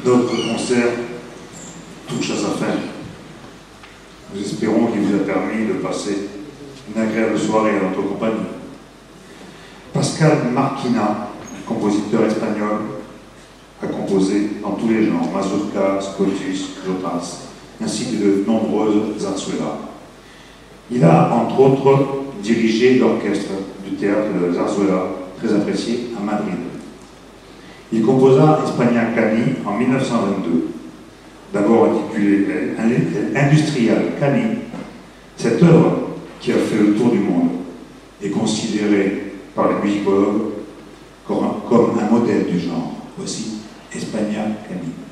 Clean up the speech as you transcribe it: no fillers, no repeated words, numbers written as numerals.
Notre concert touche à sa fin. Nous espérons qu'il vous a permis de passer une agréable soirée à notre compagnie. Pascal Marquina, compositeur espagnol, a composé dans tous les genres, mazurka, scotus, jotas, ainsi que de nombreuses zarzuelas. Il a, entre autres, dirigé l'orchestre du théâtre de Zarzuela, très apprécié à Madrid. Il composa España Cani en 1922, d'abord intitulée Industrial Cani. Cette œuvre, qui a fait le tour du monde, est considérée par les musicologues comme un modèle du genre. Voici España Cani.